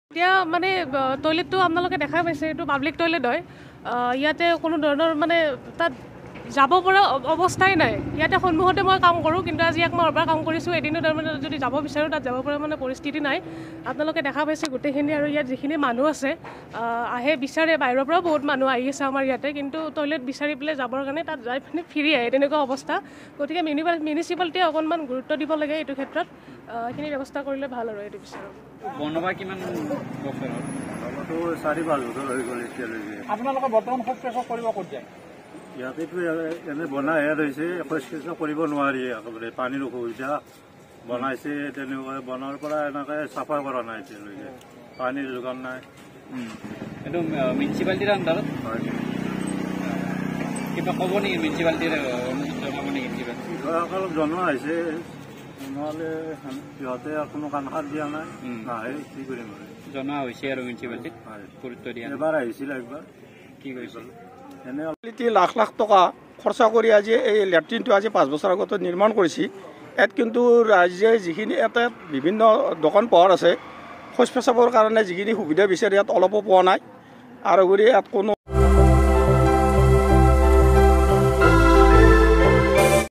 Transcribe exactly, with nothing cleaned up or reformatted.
এতিয়া মানে টয়লেটটো আপোনালোকে দেখা পাইছে, এইটো পাব্লিক টয়লেট হয়। ইয়াতে কোনো ধৰণৰ মানে তাত যাব পৰা অৱস্থাই নাই। ইয়াতে সন্মুখতে মই কাম কৰোঁ, কিন্তু আজি এক মাহৰ পৰা কাম কৰিছোঁ। এদিনো তাৰমানে যদি যাব বিচাৰোঁ তাত যাব পৰা মানে পৰিস্থিতি নাই। আপোনালোকে দেখা পাইছে গোটেইখিনি, আৰু ইয়াত যিখিনি মানুহ আছে আহে বিচাৰে, বাহিৰৰ পৰাও বহুত মানুহ আহি আছে আমাৰ ইয়াতে, কিন্তু টয়লেট বিচাৰি পেলাই যাবৰ কাৰণে তাত যাই পিনে ফিৰি আহে, তেনেকুৱা অৱস্থা। গতিকে মিউনিচিপালিটিয়ে অকণমান গুৰুত্ব দিব লাগে এইটো ক্ষেত্ৰত, এইখিনি ব্যৱস্থা কৰিলে ভাল আৰু এইটো বিচাৰোঁ। বনোৱা কিমান বছৰ হ'ল? চাৰি পাঁচ বছৰ হৈ গ'ল এতিয়ালৈকে। আপোনালোকে বৰ্তমান শৌচ পেচাব কৰিব ক'ত যায়? ইয়াতেতো এনে বনাইহে ৰৈছে, শৌচ পেচাব কৰিব নোৱাৰি, একেবাৰে পানীৰ অসুবিধা। বনাইছে তেনেকুৱা, বনোৱাৰ পৰা এনেকৈ চাফা কৰা নাই এতিয়ালৈকে, পানীৰ যোগান নাই। এইটো মিউনিচিপালিটিৰ আণ্ডাৰত হয়। কিবা ক'ব নেকি মিউনিচিপালিটিৰ জনাব নেকি কিবা? শিক্ষকসকলক জনোৱা হৈছে, নহ'লে সিহঁতে কোনো কাণ সাৰ দিয়া নাই, নাহে কি কৰিম আৰু। জনোৱা হৈছে আৰু মিউনিচিপালিটিত গুৰুত্ব দিয়া। এবাৰ আহিছিল, একবাৰ কি কৰিছিল এনে লাখ লাখ টকা খৰচা কৰি আজি এই লেট্ৰিনটো আজি পাঁচ বছৰ আগতে নিৰ্মাণ কৰিছে। ইয়াত কিন্তু ৰাইজে যিখিনি ইয়াতে বিভিন্ন দোকান পোহাৰ আছে, শৌচ পেচাবৰ কাৰণে যিখিনি সুবিধা বিচাৰে ইয়াত অলপো পোৱা নাই। আৰু ইয়াত কোনো